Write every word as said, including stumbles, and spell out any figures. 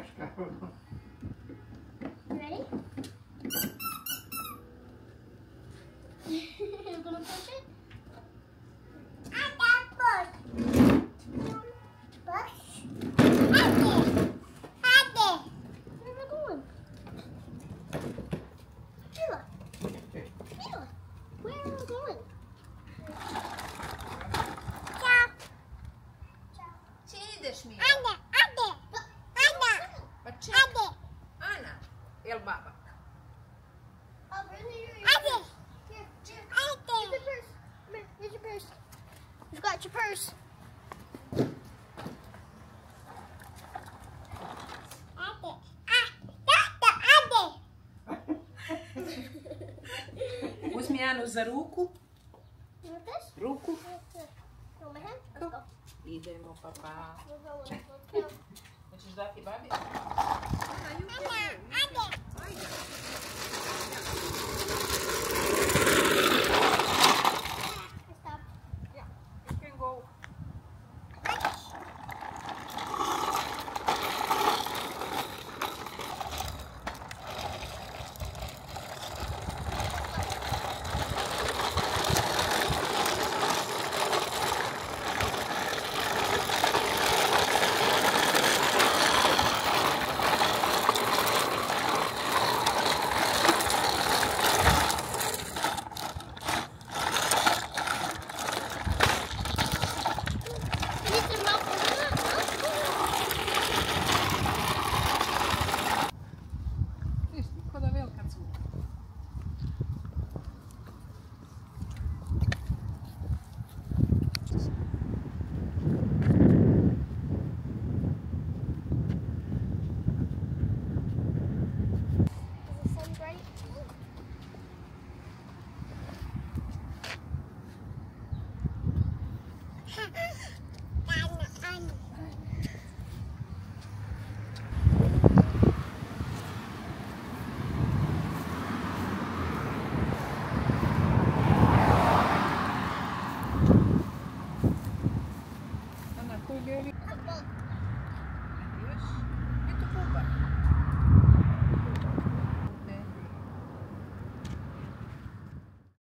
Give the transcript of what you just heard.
ready? You're gonna push it? I got push. Push. I did. I did. Where am I going? Mila. Mila. Where am I going? Ciao. Gdzie idziesz, Mila? Ade. Ade. Ade. Patrzcie. Ade. Ana. El baba. Oh, really? Ade. Here, here. Ade. Here's your purse. Come here. Here's your purse. You've got your purse. Ade. Ade. Uzmi Anu za ruku. You want this? Ruku. Hold my hand. Let's go. Idemo, papa. We'll go. Let's go. Hoćeš dati babi? Ade. Ade. Stop. Yeah, you can go. A book.